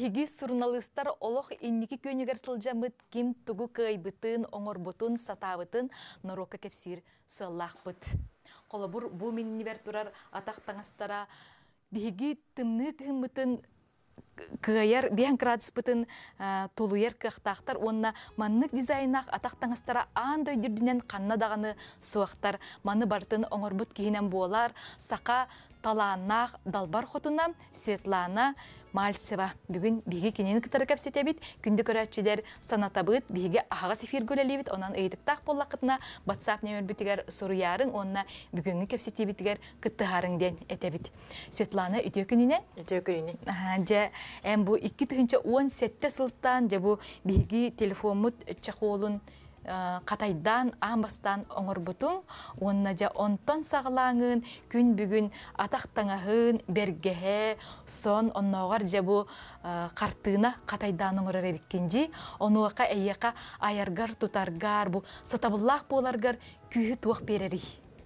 Биһиги сурналыстар олох инники көнігер сылжамыт ким тугу кайбытын, оңорбутын, сатабытын норока кепсир сыллахпыт. Колобур бу миннибер турар атақ таңастара биһиги тымны кыһыммытын кыйар биһен крадыспытын тулуер кыхтахтар онна маннык дизайнах атақ таңастара андай дирдинен канна даганы суактар маны бартын оңорбут киһинен буолар сака талааннах далбар хотуна Светлана Мальцева бүгүн биги кинени кытары кепсетебит күндү көрөчүлөр санатабыт биги агас эфир гөлелибит онан ыйдыктак боллакытына WhatsApp номер битигер суруярың онна бүгүнгү кепсетебитигер кыттыгарың ден этебит. Светлана үтөкүнүнен же эм бу 2017 сылтан же бу биги телефонмут чаколун Катайдан амбастан оңорбутун онна жа онтон саглаңын күн бүгүн атактаңахын бергеhe сон онногар же бу картына Катайдан оңорор эбиккенжи онуака эйяка аяргар тутаргар бу сатабыллах боларгар күйү туак берери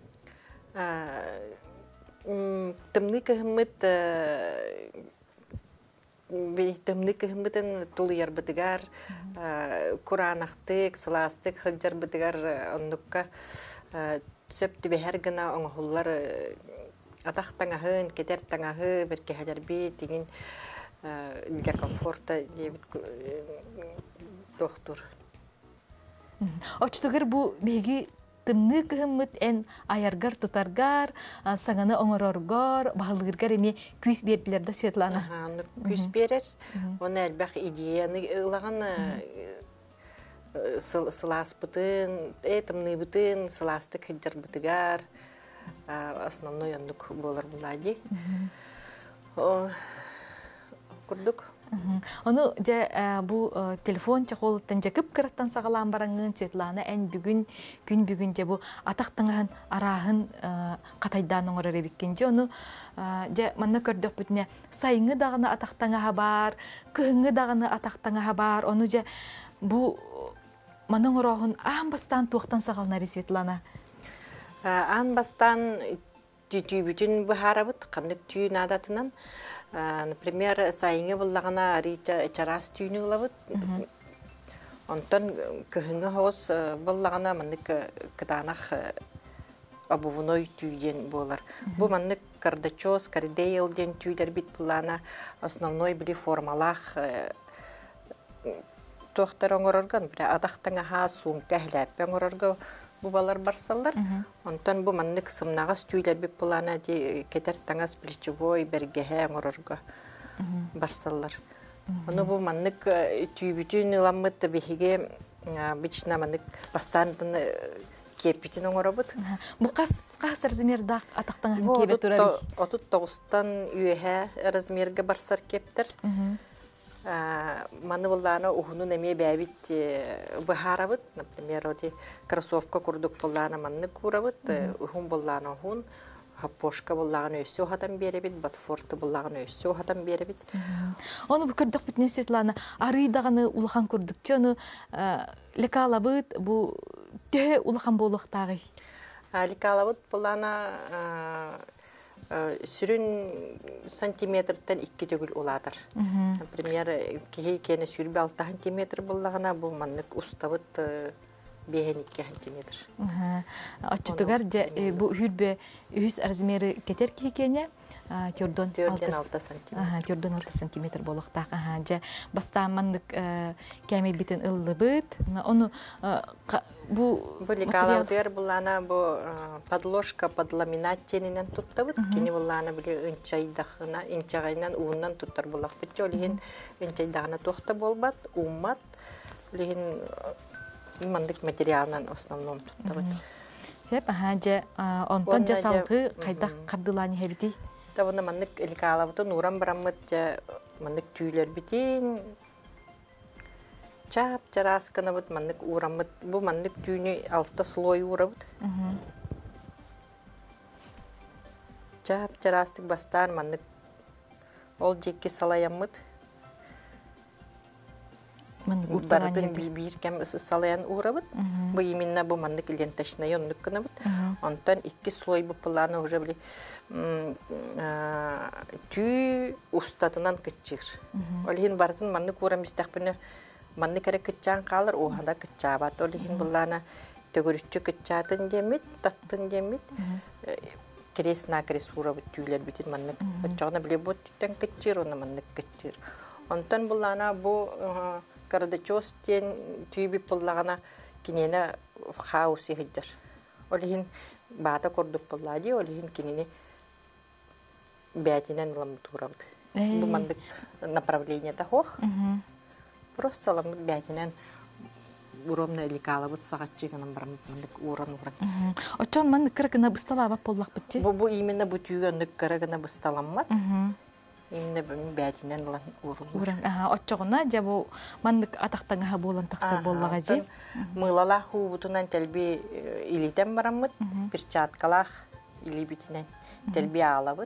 тымны кыһыммыт Бейтемник хэмбэтэн тулыяр бытыгар, куранахтык, сыластык, хыджар бытыгар оннукка сөп тибэхэр гына оңохуллар атах таңахын, кетер таңахы, берке хаджар бит, тигин для комфорта дебит доктор. Очтугар бу беги тымны кыһыммыт эн аяргар тутаргар, саңаны оңороргор, баһалыгыргар эми күс бердилерде Светлана. Күс берер. Оны әлбәқ идеяны ылаган сыласпытын, тымны бытын, сыластык хыджар бытыгар, основной ондук болар булади. Курдук. Оны же бу телефон чаколуттан жакып кыраттан сагалаан бараңын Светлана эн бүгүн күн бүгүн же бу атактаңын араахын Катайдан оңорор эбиккенже оны же манна көрдөк бүтүнө сайыңы даганы атактаңа бар, кыһыңы даганы атактаңа бар. Оны же бу мана оңорохун амбастан туактан сагалнары Светлана. Анбастан бүтүн бухарабыт кандык түйүн адатынан например, сайыңы боллагана рича чарас түйүнү лабыт. Онтон кыһыңы хос боллагана маннык кытанах обувной түйден болар. Бу маннык кардачос, кардейл ден түйдер бит булана основной били формалах тохтар оңорорган, бир адактаңа ха сумка хләп оңорорга бу балар барсалар. Онтон бу маннык сымнагас түйдер бит булана ди кетер таңас плечевой бергеһе оңорорга барсалар. Оны бу маннык түйбүтүн ламмыт бихиге бична маннык бастандын кепитин оңоробут. Бу кас размерда атактаңа кебе турар. 39-тан үйе размерге барсар кептер. Маны булланы ухунун эме бәбит бахарабыт, например, оти кроссовка курдук булланы манны курабыт, ухун булланы ухун, хапошка булланы өссө хатан беребит, батфорты булланы өссө хатан беребит. Оны бу көрдүк бүтүнө Светлана, арыйдаганы улахан көрдүк чөны лекалабыт бу тө улахан болуктагы. Лекалабыт булланы сүрүн сантиметртен 2 төгүл уладыр. Например, кене сүрбе 6 сантиметр боллагана бу маннык устабыт 5-2 сантиметр. Ачытыгар бу хүрбе үз размери кетер кене Тёрдон 6 сантиметр. Тёрдон 6 сантиметр болуктак. Же бастамандык кеме битен ыллыбыт. Оны бу лекалаудер булана бу подложка под ламинат тенинен туттабыт. Кени булана биле инчайдахына, инчагайнан уунан туттар булак бит. Олин инчайдагына тохта болбат, уммат. Олин мандык материалынан основном туттабыт. Сеп же онтон жасалгы кайда кардыланы хебити. Тавына маннык лекалаудын уран бараммыт маннык түйлер битин. Чап чараскана бут маннык урамыт. Бу маннык түйүнү алта слой урабыт. Чап чарастык бастан маннык ол жекке салаяммыт. бардын бир кем салаян урабыт. Бу именно бу мандык ленточная оннук кынабыт. Онтан 2 слой бу планы уже били түй устатынан кытчыр. Олхин бардын мандык урам истакпыны мандык керек кытчан калыр, оханда кытчабат. Олхин буллана төгөрүччү кытчатын демит, таттын демит. Крес на крес урабыт тüylер битин мандык. Очогна биле бу түттен кытчыр, оны мандык кытчыр. Онтан буллана бу кардачос тен түйби буллагана кинене хаус ихиджар. Олхин бата кордуп буллади, олхин кинене бятинен ламтурабыт. Бу мандык направление тахох. Просто ламт бятинен уромна лекалабыт сагатчыгынан барам мандык уран. Очон мандык кыргына бысталаба боллак битти. Бу именно бу түйгөнлүк кыргына бысталаммат. Именно бятинен уран. Очогуна же бу мандык атактаңа болан таксыр боллага же. Мылала хубутунан телби илитен бараммыт, перчаткалах илибитинен телби алабыт.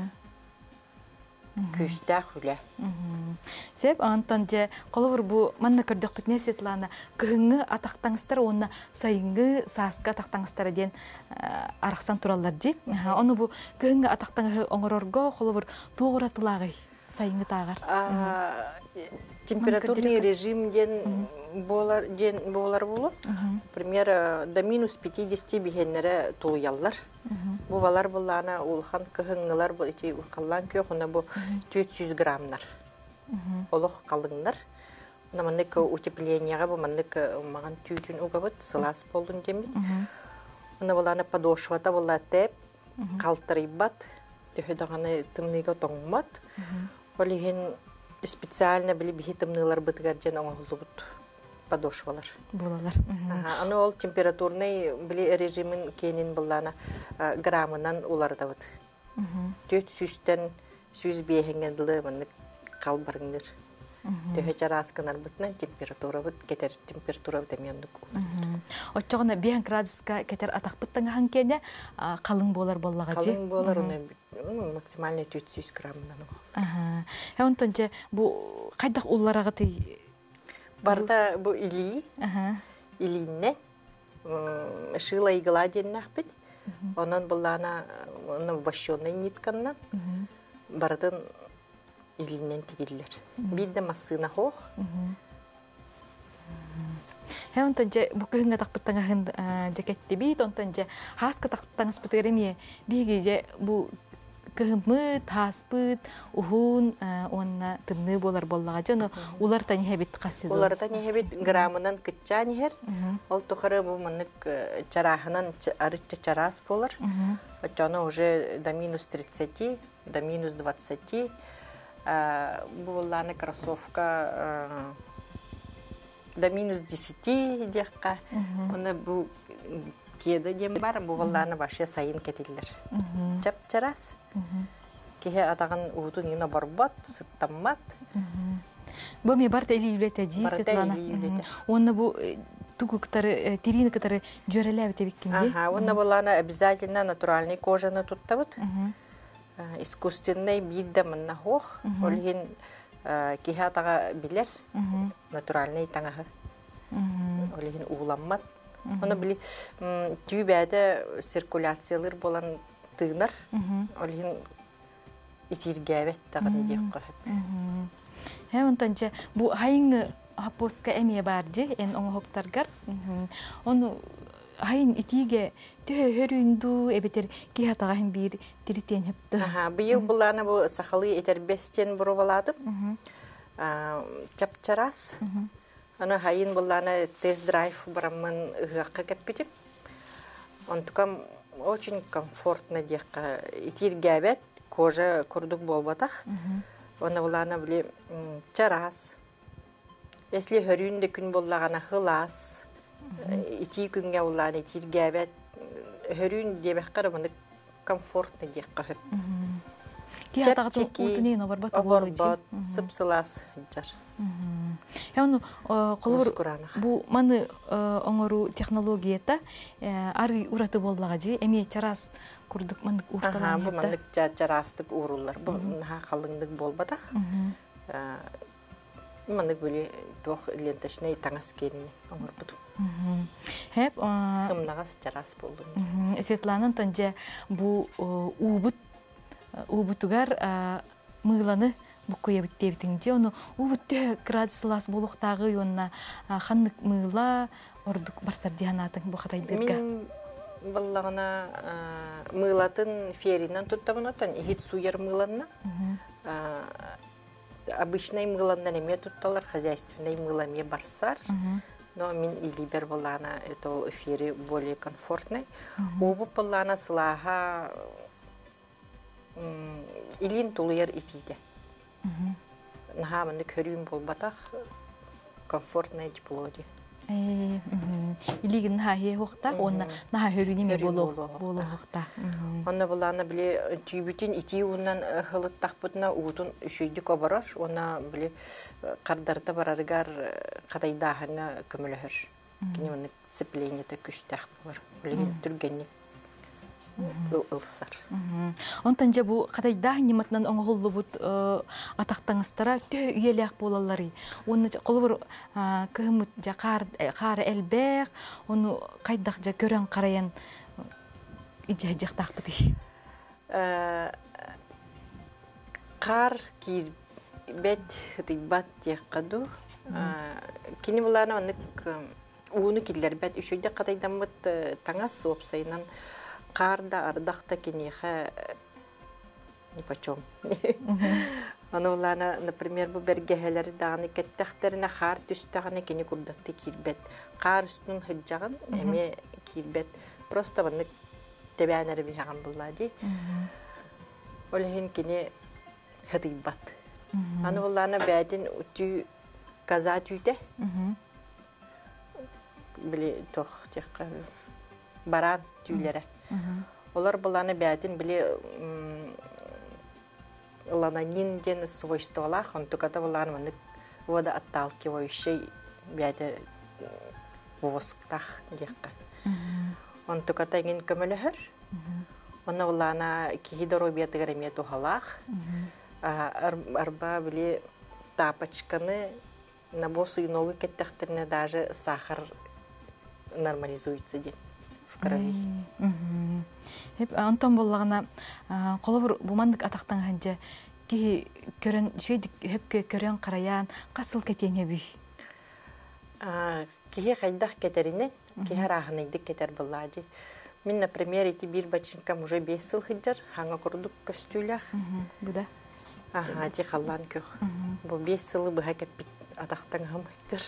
Күстә хүлә. Сеп антан же коловур бу манна көрдөк битне Светлана кыһыңы атактаңыстар онна сайынгы сааска атактаңыстар ден араксан тураллар жи. Оны бу кыһыңы атактаңы оңорорго коловур тугуратылагы сайынгы тагар. Температурный режим ден болар болу. Например, до минус 50 бигеннере туяллар. Бу балар буллана улхан кыһыңнылар бу ити каллан көхүнө бу 400 граммнар. Олох калыңнар. Намандык утеплениега бу мандык маган түйүтүн угабыт сылас болдун демит. Уна булана подошвата булла теп калтырыйбат. Төһөдөганы тымныга тоңмат. Олихин специально били бихитымнылар бытыгар жен оңолубут подошвалар. Булалар. Аны ол температурный били режимин кенин буллана граммынан улардабыт. 400-тен 105-ге мындык калбарыңдыр. Төһө жарасканар бытнан температура бут кетер температура демендик. Очогуна 5 градуска кетер атакпыттан ханкене калың болар боллага же. Калың болар уны максимально 400 граммдан. Онтонче бу кайдак улларага тий барда бу или. Илинне шила игла деннахпит. Онон буллана вощённый нитканнан бардын илиннен тигиллер. Бидде массына хох. Онтонче бу кыһыңа такпыттаңаһын жакетти бит, онтонче хаска тактаңыз бытереме биги же бу кыһымыт, хаспыт, ухун, онна тымны болар боллага жана улар тани хебит кассы. Улар тани хебит граммынан кытчан хер. Ол тохары бу мынык чарахынан арычча чарас болар. Жана уже до минус 30, до минус 20. Бу булланы кроссовка до минус 10 декка. Оны бу кеде дем бар, бу булланы башы сайын кетилер. Чап чарас. Кеһе атаган уутун ина барбат, сыттаммат. Бу ме барта или үлете ди Светлана. Онна бу тугуктары, тиринкатары жөреләбе тебиккенде. Онна булланы обязательно натуральный кожаны туттабыт. Искусственный бидде манна хох. Олхин кеһе атага билер. Натуральный таңаһы. Олхин уламмат. Оны били түйбәдә циркуляциялар болан тыгнар. Олхин итиргәбет тагын дип калып. Онтонче бу хайыңы хапоска эмие барды эн оңоктаргар. Оны хайын итиге төһөрүндү эбетер ки хатаган бир тиритен хепти. Быйыл булланы бу сахалы этербестен буроваладым. Чапчарас. Аны хайын булланы тест-драйв барамын ыгакка кеппитип. Онтукам очень комфортно декка итиргәбет кожа курдук болбатах. Оны булланы били чарас. Если хөрүндө күн боллагана хылас. Ити күнгә булланы итиргәбет хөрүн дебеккар мында комфортно декка хеп. Ки атагы утуны нобарбат оборбат сыпсылас жар. Яны колор бу маны оңору технологията ары ураты боллага же эме чарас курдук мандык урталан. Бу мандык чарастык уруллар. Бу калыңдык болбатак. Манык были тох ленточный таңас керіне оңыр бұду. Хеп Хымнағас жарас болду. Светланын тонже бу убутугар мыйланы букуя биттебитинде оны убутте градуслас болуктагы онна ханнык мыйла ордук барсар дианатын бу хатайдырга. Мен баллагына мыйлатын феринан туттабынатан ихит суяр мыйланна. Обычный мыланнан эме тутталар, хозяйственный мыламе барсар. Но мен илибер баллана это эфире более комфортный. Обу баллана сылаха илин тулуяр итиде. Наха менде көрүм болбатах комфортный диплоди. Илигин хае хокта, онна наха хөрүни ме болу хокта. Онна баллана биле түйбүтүн ити унан хылыттак бутна уутун үшүйдү коборор, она биле кардарда бараргар катайдахына көмөлөр. Кини мен сцеплениете күчтак болор. Биле түргенник ылсар. Онтанжа бу катайда ниматнан оңголлубут атактаңыстара тө үйелек болалары. Оны колбур кымыт жа кар элбек, оны кайдак жа көрөн караян ижажактак бути. Кар ки бет тибат якаду. Кини булана аны уну киллер бет үшөйдө катайдамыт таңас опсайнан Карда ардахта кинеха нипочем. Анулана, например, бу бергехелер даганы кеттехтерине хар түстаганы кини курдатты кирбет. Кар үстүн хыджаган эме кирбет. Просто баны тебянери бихаган буллади. Олехин кини хыдыбат. Анулана бәдин үтү каза түйте. Били тох текка баран тüylere. Олар буланы бәдин биле лананин ден свойстволах, он туката буланы вода отталкивающий бәде восктах декка. Он туката ген көмөлөр. Оны буланы кихидоробиятыгар эмету халах. Арба биле тапочканы на босу ногу кеттехтерне даже сахар нормализуется ден. Крови. Хеп антон боллагана колобур бумандык атактан ханжа ки көрөн шөйдик хепке көрөн караян касыл кетене бүй. Ки хайдах кетеринен, ки харахыныйдык кетер буллади. Мен, например, эти бир бачинкам уже 5 жыл хыджар, ханга курдук көстүлях. Буда. Ага, ти халлан көх. Бу 5 жылы быга кеппит атактан хамыттыр.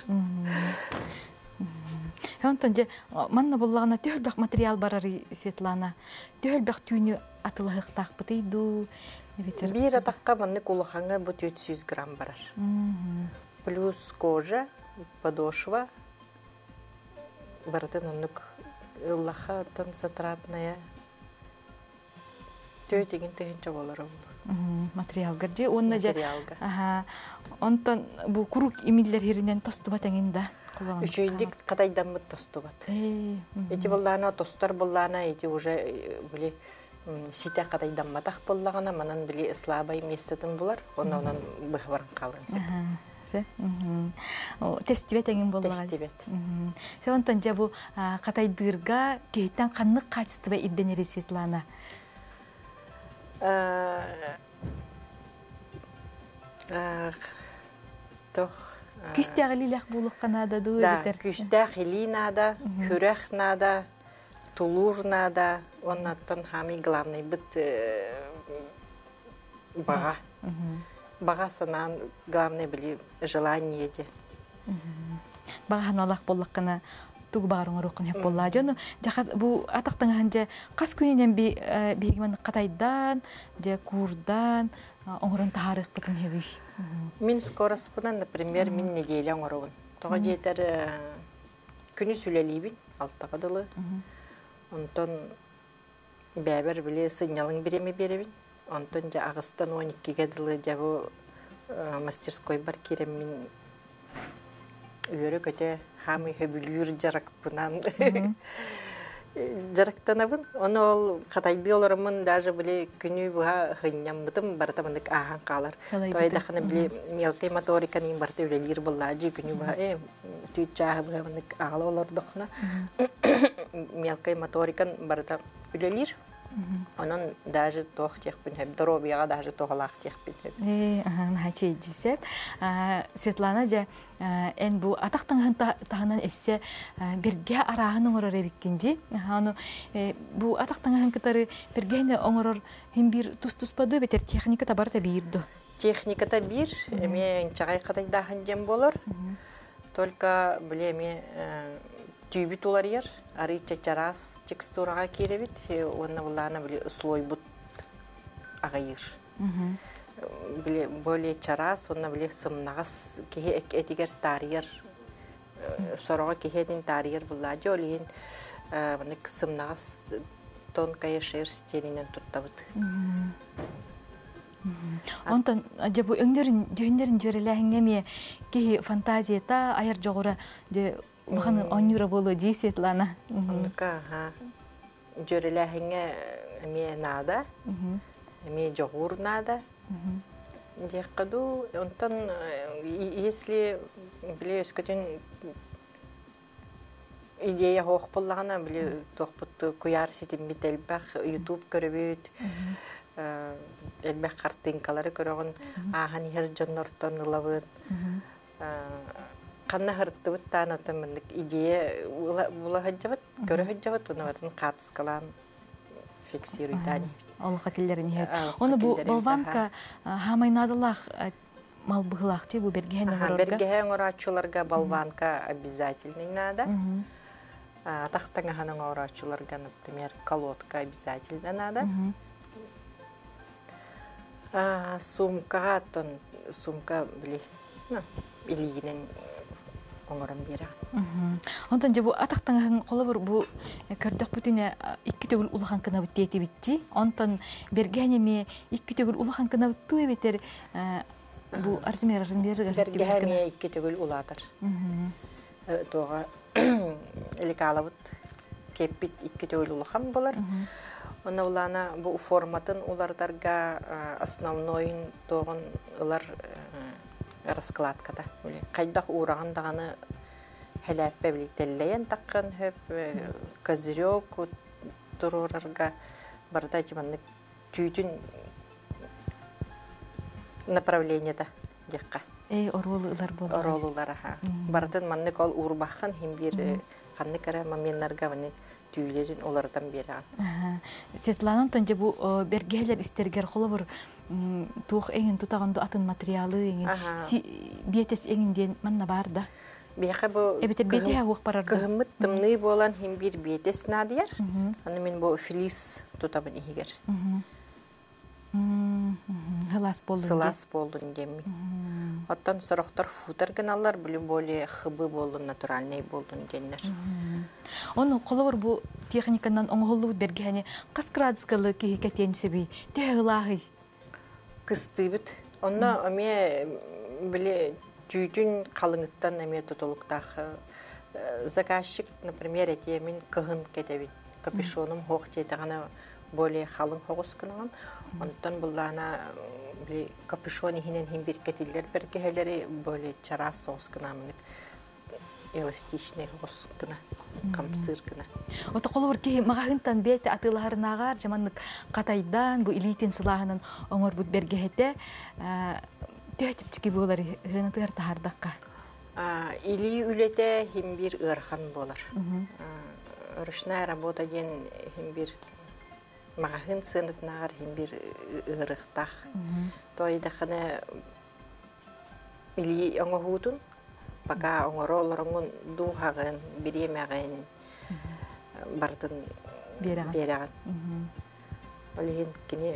Хонтонже манна боллагана төхөлбак материал барары Светлана. Төхөлбак түйүнү атылыктак бутыйду. Бир атакка манны кулаханга бу 400 грамм барар. Плюс кожа, подошва. Бартын онук ыллаха затратная. Төйтеген тегенче болар. Материал гаржи онна же. Ага. Онтон бу курук имиллер хиринен тостуба теңинда. Üçüydük kataydanmıt tostu bat. Eti bollana tostlar bollana eti уже bile site kataydanmatak bollana manan bile slabay mestetun bular. Ondan bıhvaran kalın. Se. Testibet engin bollaga. Testibet. Se ondan bu kataydırga keyten kanlık kaçtı ve iddeneri Svetlana. Toch Küstəğililik buluq kanada dur biter. Küstəğili nada, hürək nada, tulur nada. Ondan hami главный bit bağa. Bağa sanan главный bili желание de. Bağa hanalaq bolluq kana тугу баарыңа рухын хеп болла. Жана жакат бу атактан ханжа кас күнүнөн бигмен катайдан, же курдан, оңрон тарых бутун хеби. Мен скороспунан, например, мен неделя оңрон. Тога жетер күнү сүлелибин, алтагадылы. Онтон бәбер биле сыйнялың береме беребин. Онтон жа агыстан 12-ге дылы жабы мастерской бар керем мен үйөрө көтө хамы хөбүлүр жарак бунан. жарыктанабын. Оны ол катайды оларымын даже биле күнү буга хыннямбытым бартамындык ахан калар. Тойдахны биле мелкий моториканын барты үлелер буллажы күнү буга түйчагы бугамындык агала олордохна. Мелкий моторикан барта үлелер. Onun даже тох техпин хеп здоровьяга даже тогалак техпин хеп. Хачи дисеп. Светлана же эн бу атактан таханан эссе бирге арагын оңорор эбиккинжи. Аны бу атактан кытары биргене оңорор хим бир тус-туспады бетер техника табарта бирду. Техниката бир, мен чагай катай дахын жем болор. Только билеме түйбит улар ер, ары чачарас текстурага керебит, онна булана биле слой бут агайыр. Биле более чарас, онна биле сымнагас кеhe этигер тарьер, сорога кехедин тарьер булажы, олин мынык сымнагас тонкая шерстенинен туттабыт. Онтон жабу өңдөрүн жөреләһиңеме кеhe фантазията аяр жогора же Улаханы онюра болу дей Светлана. Онука, жөреләһиңе эме нада, эме жоғур нада. Декаду, онтан, если, биле, өскөтін идея хоқ боллағана, биле, тоқпытты куяр сетім бит әлбәқ, YouTube көрөбөт, әлбәқ картинкалары көрөғын, ағын ер жоннортон ылабыт. Канна хырттыбыт таан отамындык идея була хаджабыт, көрө хаджабыт, оны батын катыскалан фиксируй таани. Олуқа келдерін ехет. Оны бу болванка хамайнадылах малбығылақ те, бу бергеһен оңорорга? Бергеһен оңорачуларга болванка обязательный надо. Тахтаңахан оңорачуларга, например, колодка обязательно надо. Сумка, сумка, били, илигинен оңорам бира. Онтан же бу атактан колобур бу көрдөк бүтүнө икки төгүл улахан кына битти битти. Онтан бергенеме икки төгүл улахан кына битту бетер бу арзмер бергеме икки төгүл улатыр. Тога элекалабыт кеппит икки төгүл улахан болар. Оны улана бу форматын улардарга основной тогон улар раскладкада. Кайдах ураган даганы хәләппе билетелләен таккан хөп козырёк турурарга барда җиманны түйтүн направлениеда дикка. Оролулар булды. Оролулар ха. Бардын манны кол урбахын хим бир канны кара моментларга ваны түйлерин олардан берән. Светлана тонҗа бу бергәләр истергәр холобур тух эңин тутаганды атын материалы эңин биетес эңинден манна барда. Бияка бу бетер бете хагык барарда. Кымыт тымны болан хим бир биетес надияр. Аны мен бу филис тутабын игер. Хылас болду. Сылас болдун деми. Оттан сорохтор футер каналлар биле более хыбы болду, натуральный болдун деннер. Оны колобур бу техниканан оңголуу бергени каскрадскалы кихикетен себе теглагы кыстыбыт. Онна аме биле түйтүн калыңыттан эме тотолуктах заказчик, например, эти мен кыгын кетебин. Капюшоным хох тетагана более халың хогус кынган. Онтан буллана биле капюшоны хинен хим бир кетилдер бергелери более чарас соус кынамык. Эластичный хогус кына, камсыр кына. Ота колобур ки магагынтан бете атыларынагар жаманнык катайдан бу илитин сылаһынын оңор бут бергехете төтүпчики болар хынытыр тахардакка. Или үлете хим бир ырхан болар. Ручная работа ден хим бир магагын сынытнагар хим бир ырыктах. Тойдахына или оңохутун пока оңоролорун духагын биремеген бардын бераган. Олин кини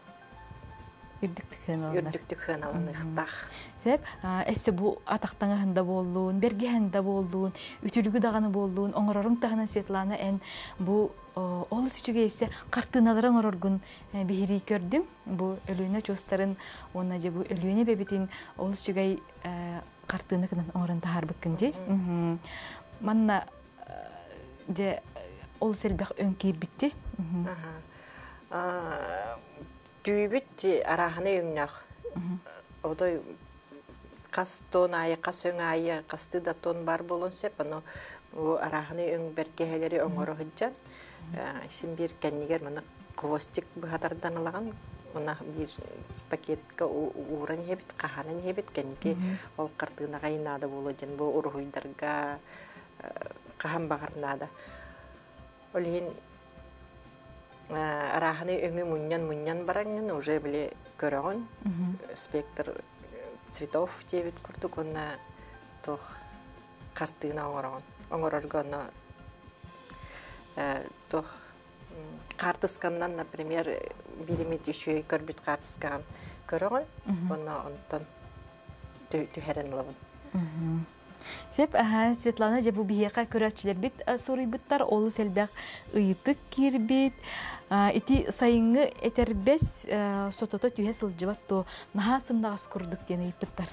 үрдүктүк хыналаны хтах. Сеп, эссе бу атактаңында болдун, бергеһендә болдун, үтүлүгү даганы болдун, оңорорун тагына Светлана эн бу олус үчүгө эссе картыналарын оңороргун бихири көрдүм. Бу өлүнө чостарын, онна же бу өлүнө бебитин олус үчүгө картыны кынан оңорон тахар быккынжы. Манна же ол селбэх өнкир битти. Түйбіт араханы өңнақ. Одай қас тон айы, қас өң айы, қасты да тон бар болын сеп, ано араханы өң бәркехелері өңірі хүджан. Сен бір кәнігер мұны қывостик бұғатардан алаған, мұна бір пакетка уран ебет, қаханын ебет, кәніге ол қартығына ғайнады болу ден, бұл ұрғыйдарға қахан бағарнады. Олеген араханы өңі мұньян бараңын, уже біле көріғын, спектр цветов дебет күрдік, онна тоқ қартығына оңырағын. Оңырарға онна тоқ қартысқаннан, например, биремет үші көрбіт қартысқан көріғын, онна онтан түхәрін лабын. Сеп, Светлана, жабу бихеқа көрәтшілер бит сұрый бұттар, олы сәлбәқ ұйытық кербет. Ити сайыңы әтербес сотото түйе сылжыбат то наға сымнағыз күрдік дені бұттар?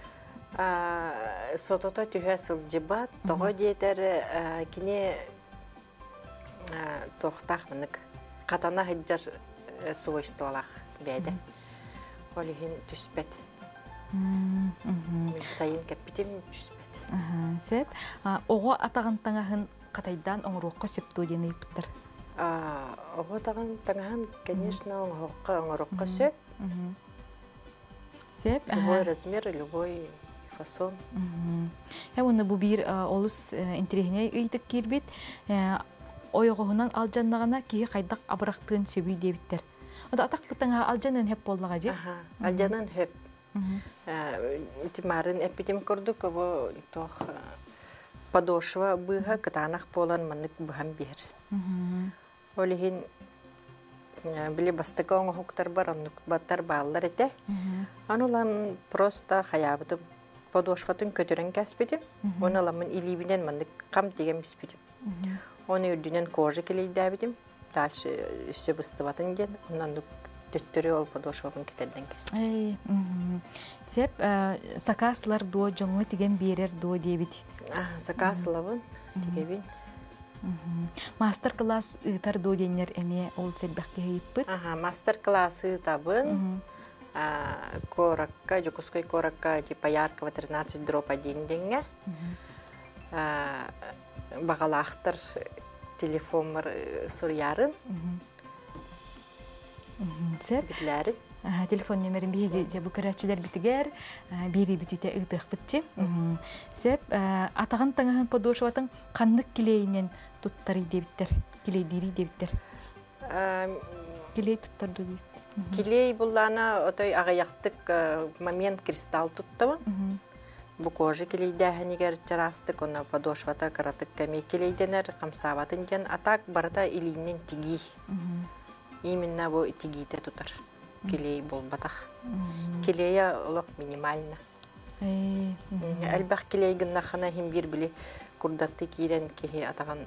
Сотото түйе сылжыбат, тоғы дейтер кіне тоқтақ мұнық. Қатана хыджар суойсты олақ бәді. Олығын түспет. Сайын кәппетем түспет. Сеп, оға атаған таңағын қатайдан оңыруққа сөпту дені бұттар? Оға атаған таңағын, конечно, оңыруққа сөп. Сеп, любой размер, любой фасон. Оны бұл бір олыс интерегіне үйдік кербет, ойығығынан алжаннағына кейі қайдақ абырақтығын сөбүй дебіттер. Ода атақ бұттаңа алжанын хеп болнаға же? Алжанын хеп. Тимарын эпидем көрдік, ол подошва бұға кытанақ болан манық бұған бер. Олеген біле бастықы оңы хуқтар бар, онық баттар бағылар еті. Анылам просто хаябыды подошватын көтерін кәспедім. Оныламын илибінен манық қам деген біспедім. Оны үрдінен кожы келейді әбедім. Дальше үсі бұстыватын ден, онан төттөрі ол подошвабын кетерден кәспедім. Сеп, сакасылар дуо жоңы теген берер дуо дебет? Сакасылабын тегебін. Мастер-класс ұйтар дуо денер әме ол сәлбәқке ғайыппыт? Мастер-класс ұйтабын. Коракка, Жукускай коракка, типа Яркова 13/1 денге. Бағалақтыр телефонмар сұрярын. Сеп? Бітләрін. Телефон номерін бейді жабы көрәтшілер бітігер, бейрі бітуте ұйтық бітчі. Сеп, атаған таңағын подошватын қандық келейінен тұттары дебіттер, келей дейрі дебіттер? Келей тұттарды дейді. Келей бұллана отой ағаяқтық момент кристалл тұттабын. Бұ кожы келейдәхінегер жарастық, оны подошвата қаратық кәме келейденер, қамсаватын ден атақ барыда илейінен тиги. Именно бұ тигейте тұтар. Келей бол батақ. Келейі олық минимальна. Әлбәқ келейгін нақына хем бір білі күрдатты кейрен кеге атаған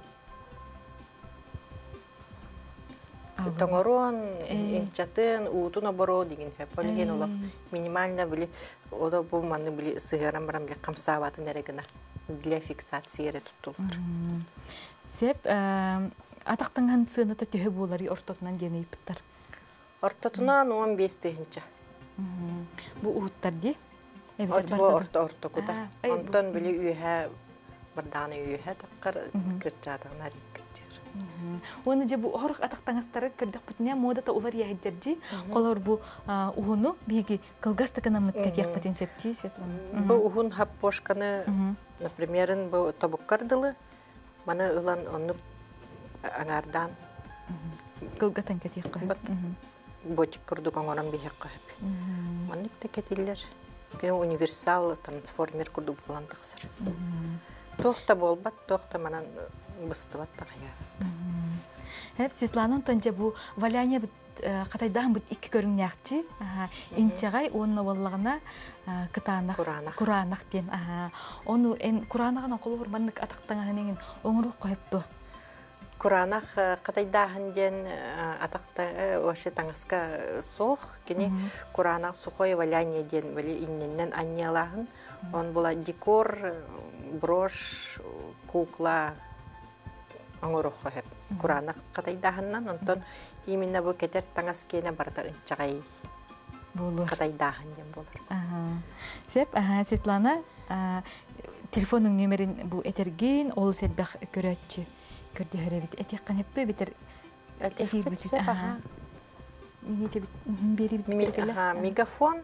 тоңорон, инчатын, уутун оборо деген хеп. Олеген олық минимальна білі, ода бұл маны білі сығыран барам білі қамсаватын әрегіна для фиксации әрі тұттылар. Сеп, атақтыңған сығыната түйі болары ортотынан дені епіттар? Ортотунан 15 тегінчі. Бұ ұғыттар де? Бұл орто күді. Онтан білі үйе, бірданы үйе таққар күртжадығын әрі күртжер. Оны же бұ орық атақтаңыстары көрдік бұтыне модата олар яғыдар де, қолар бұ ұғыны бейгі қылғастықына мұткет яқпатын септі, Светлана? Бұл ұғын хап бошқаны, напримерін, бұл табыққардылы, маны ұлан оны аңардан қылғатан кет яққа. Ботик күрдік оңыран бейек қойып. Маны бі кетелер. Универсал трансформер күрдік болан тақсыр. Тоқта болбат, тоқта манан бұстыват тағая. Светланан тонча бұ валяне қатайдан бұд икі көрін яқчы. Инчағай оны болағына Куранақ ден. Оны Куранағына қолы ұрманлық атақтаңағын оңырық қойыпты. Куранақ қатайдағын ден атақта ошы таңысқа соқ. Кені Куранақ сухой валяне ден вали инненнен анниялағын. Он была декор, брошь, кукла, оңорохо хеп. Курана катайдаһыннан онтон именно бу кетер таңас кене барда ынчагай Булыр. катайдаһын дем болар. Сеп, Светлана, телефонның нөмерин бу этерген, ол сәлбәк көрәтчі. Көрді хәрәбет. Әтек қанепті бітір эфир бүтін. Минете бері бітір. Мегафон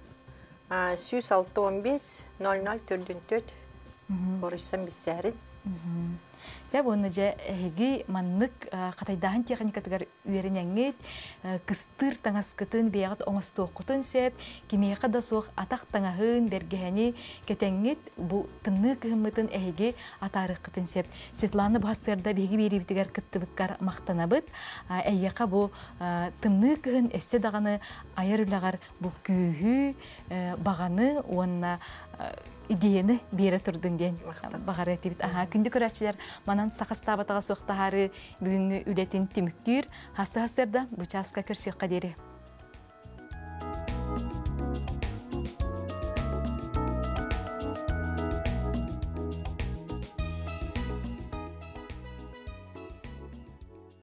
615 0044 Борышсан бисәрин. Тәп оны жа әйгі маннык қатайдағын техникатығар үйерінәңет, кыстыр таңаскытын бейағыт оңыстуық құтын сәп, кемейқа да соқ атақ таңағын бергәне кетәңет бұ тымны кығымытын әйгі атары құтын сәп. Светлана бастырда бейгі бейрі бітігер кіттібіккар мақтанабыт, әйеқа бұ тымны кығын әссе дағаны айырылағар бұ күйі бағаны онына идеяны бере турдун ден багары тибит. Күндү көрәчиләр манан сақастабатыға соқтағары бүгінгі үлетін тиміктір. Хасы-хасырда бұчасқа көрсек қадері.